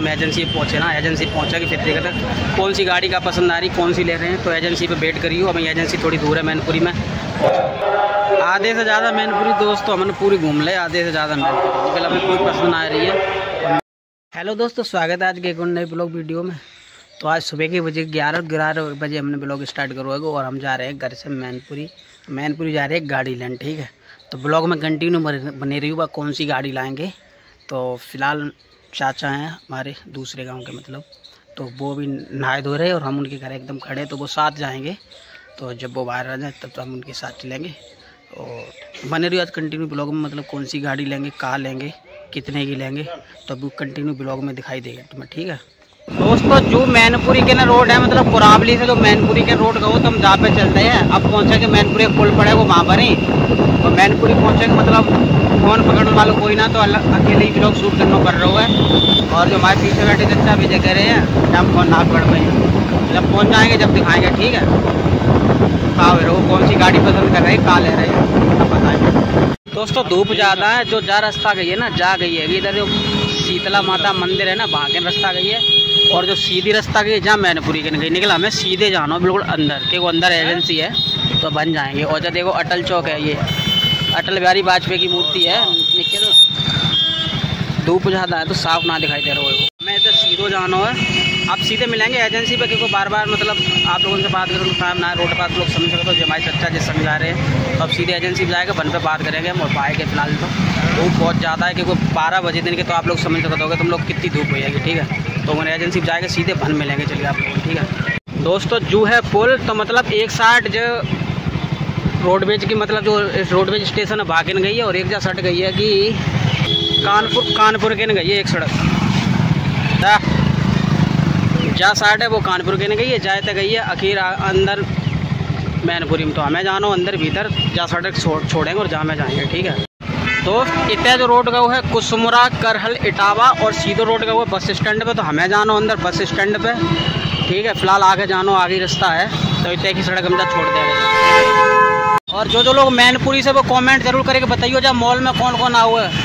हम एजेंसी पे पहुँचे ना, एजेंसी पहुँचा कि फिर देखा था कौन सी गाड़ी का पसंद आ रही, कौन सी ले रहे हैं। तो एजेंसी पे वेट करिए। अभी एजेंसी थोड़ी दूर है मैनपुरी में, आधे से ज़्यादा मैनपुरी दोस्तों हमने पूरी घूम ले, आधे से ज़्यादा मैनपुरी निकल, अभी कोई पसंद आ रही है। हेलो दोस्तों, स्वागत है आज के एक नए ब्लॉग वीडियो में। तो आज सुबह के बजे 11 बजे हमने ब्लॉग स्टार्ट करवाएगा और हम जा रहे हैं घर से मैनपुरी जा रहे हैं गाड़ी लेने, ठीक है। तो ब्लॉग में कंटिन्यू बने रही हुआ कौन सी गाड़ी लाएंगे। तो फ़िलहाल चाचा हैं हमारे दूसरे गांव के, मतलब तो वो भी नहाए धो रहे हैं और हम उनके घर एकदम खड़े, तो वो साथ जाएंगे। तो जब वो बाहर आ जाए तब तो हम उनके साथ चलेंगे। और बने रही आज कंटिन्यू ब्लॉग में, मतलब कौन सी गाड़ी लेंगे, कहाँ लेंगे, कितने की लेंगे, तो अब कंटिन्यू ब्लॉग में दिखाई देगा तुम्हें, ठीक है दोस्तों। जो मैनपुरी के ना रोड है, मतलब कुरावली से जो मैनपुरी के रोड का हो, तो हम जहाँ पे चलते हैं। अब पहुँचे कि मैनपुरी पुल पड़े वो वहाँ पर ही, तो मैनपुरी पहुँचे मतलब फ़ोन पकड़ने वालों कोई ना, तो अकेले ही ब्लॉग शूट करना पड़ रहा है। और जो हमारे पीछे बैठे चचा भी कह रहे हैं कि हम फोन ना पकड़ पाए, जब पहुँच जाएंगे जब दिखाएंगे, ठीक है। कहाँ वो कौन सी गाड़ी पसंद कर रहे हैं, कहाँ ले रहे हैं बताएंगे दोस्तों। धूप ज़्यादा है, जो जा रास्ता गई है ना, जा गई है इधर जो शीतला माता मंदिर है ना, वहाँ के रास्ता गई है। और जो सीधी रास्ता गई है जहाँ मैनपुरी के गई निकला, हमें सीधे जाना हो बिल्कुल अंदर, कि वो अंदर एजेंसी है तो बन जाएंगे। और जो देखो अटल चौक है, ये अटल बिहारी वाजपेयी की मूर्ति है। निकल धूप ज़्यादा है तो साफ ना दिखाई दे रहा है। हमें इधर सीधो जाना है। आप सीधे मिलेंगे एजेंसी पे, क्योंकि बार बार मतलब आप लोगों से बात करें तो टाइम ना रोड पर लोग समझ सके। तो जो हमारे चचा जिस समझा रहे हैं, तो अब सीधे एजेंसी पे जाएगा, वन पे बात करेंगे हम। और पाएंगे फिलहाल तो धूप बहुत ज़्यादा है, क्योंकि 12 बजे दिन के, तो आप लोग समझ सकते होगे तुम लोग कितनी धूप हो जाएगी, ठीक है। तो मैंने एजेंसी पे जाएगा, सीधे वन मिलेंगे, चलिए आप लोग, ठीक है दोस्तों। जो है पुल, तो मतलब एक साइड जो रोडवेज की, मतलब जो रोडवेज स्टेशन है भागन गई है, और एक जा सट गई है कि कानपुर के न गई है एक सड़क। जा साइड है वो कानपुर के न गई है, जाए तक गई है आखिर अंदर मैनपुरी में। तो हमें जानो अंदर भीतर, जा सड़क छोड़ेंगे और जहाँ में जाएंगे, ठीक है दोस्त। इतना जो रोड का वो है कुसमुरा करहल इटावा, और सीधो रोड का वो बस स्टैंड पे। तो हमें जानो अंदर बस स्टैंड पे, ठीक है। फिलहाल आगे जानो, आगे रास्ता है, तो इतने की सड़क हम जा छोड़ देंगे। और जो लोग मैनपुरी से वो कमेंट जरूर करके बताइए जा मॉल में कौन कौन आए हुए है।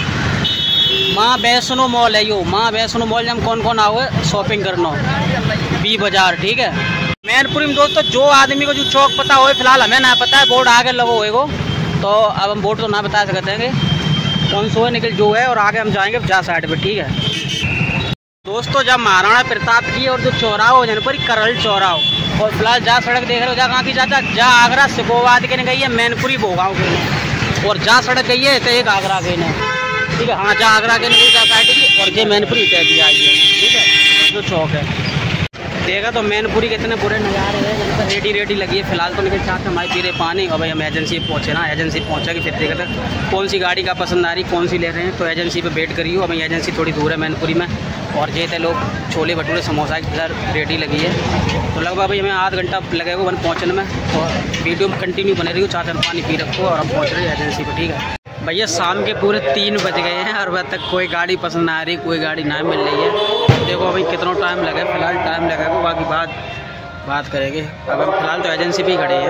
माँ वैष्णो मॉल है यो, माँ वैष्णो मॉल में कौन कौन आए हुए शॉपिंग करना, बी बाजार, ठीक है। मैनपुरी में दोस्तों जो आदमी को जो चौक पता हो, फिलहाल हमें ना पता है, बोर्ड आगे लगो होएगो, तो अब हम बोर्ड तो ना बता सकते हैं कौन सो है निकल जो है। और आगे हम जाएंगे जा साइड पे, ठीक है दोस्तों। जब महाराणा प्रताप की और जो चौराहा हो जनपरी करहल चौराहा, और फिलहाल जा सड़क देख रहे हो, जा कहाँ की चाचा, जा आगरा सिकोवाद के ने गई है, मैनपुरी भोगांव के ने, और जा सड़क गई है तो एक आगरा के ने, ठीक है। हाँ, जा आगरा के नहीं जा साइड की, और जे मैनपुरी तय की आई है, ठीक है। जो चौक है देखा तो मैनपुरी के इतने बुरे नज़ारे हैं, जहाँ पर रेडी लगी है। फिलहाल तो निकल चाहते हमारे पी रहे पानी। और भाई हम एजेंसी पहुँचे ना, एजेंसी पहुँचा कि फिर देखा था कौन सी गाड़ी का पसंद आ रही, कौन सी ले रहे हैं। तो एजेंसी पे वेट करिए। अभी एजेंसी थोड़ी दूर है मैनपुरी में, और जे थे लोग छोले भटूरे समोसा इधर रेडी लगी है। तो लगभग भाई हमें आध घंटा लगेगा वन पहुँचने में। और वीडियो में कंटिन्यू बने रही हो, चाचा पानी पी रखो, और हम पहुँच रहे हैं एजेंसी पर, ठीक है भैया। शाम के पूरे 3 बज गए हैं और अब तक कोई गाड़ी पसंद आ रही, कोई गाड़ी ना मिल रही है। देखो अभी कितना टाइम लगे, फिलहाल टाइम लगेगा, बाकी बात करेंगे। अब हम फिलहाल तो एजेंसी पे ही खड़े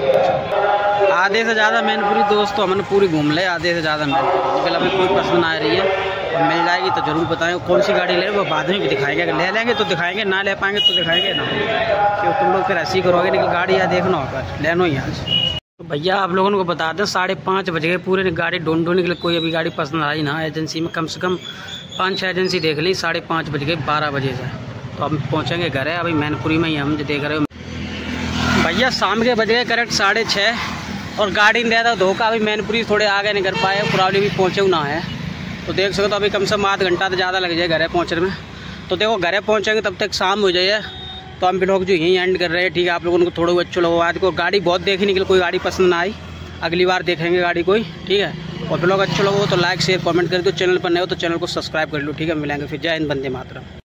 हैं। आधे से ज़्यादा मैनपुरी दोस्तों हमने पूरी घूम ले, आधे से ज़्यादा मैनपुरी निकल, अभी कोई पसंद आ रही है। और मिल जाएगी तो ज़रूर बताएं कौन सी गाड़ी ले रहे, वो बाद में भी दिखाएंगे। अगर ले लेंगे तो दिखाएंगे, ना ले पाएंगे तो दिखाएंगे ना, क्योंकि तुम लोग फिर ऐसे ही करोगे निकल गाड़ी या देखना होगा, लेना ही आज। तो भैया आप लोगों को बता दें 5:30 बज गए, पूरे गाड़ी ढूंढ निकले, कोई अभी गाड़ी पसंद आई ना एजेंसी में। कम से कम 5-6 एजेंसी देख ली, 5:30 बज गए 12 बजे से। तो हम पहुंचेंगे घर है, अभी मैनपुरी में ही हम जो देख रहे हो भैया। शाम के बज गए करेक्ट 6:30, और गाड़ी नहीं था धोखा। अभी मैनपुरी थोड़े आगे नहीं कर पाए, कुरावली भी पहुँचे ना है। तो देख सको तो अभी कम से कम आध घंटा तो ज़्यादा लग जाए घर पहुँचने में। तो देखो घर पहुँचेंगे तब तक शाम हो जाए। तो हम भी लोग जो यहीं एंड कर रहे हैं, ठीक है। आप लोगों को थोड़ा अच्छा लगा, आज को गाड़ी बहुत देखी निकल, कोई गाड़ी पसंद ना आई, अगली बार देखेंगे गाड़ी कोई, ठीक है। और फिर लोग अच्छा लगा तो लाइक शेयर कमेंट कर दो, चैनल पर नए हो तो चैनल को सब्सक्राइब कर लो, ठीक है। मिलेंगे फिर, जय हिंद, वंदे मातरम।